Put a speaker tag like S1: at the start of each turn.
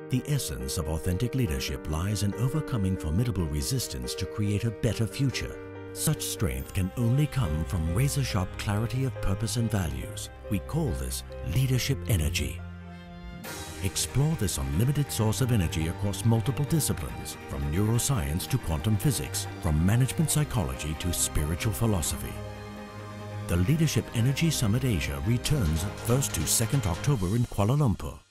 S1: The essence of authentic leadership lies in overcoming formidable resistance to create a better future. Such strength can only come from razor-sharp clarity of purpose and values. We call this leadership energy. Explore this unlimited source of energy across multiple disciplines, from neuroscience to quantum physics, from management psychology to spiritual philosophy. The Leadership Energy Summit Asia returns 1st to 2nd October in Kuala Lumpur.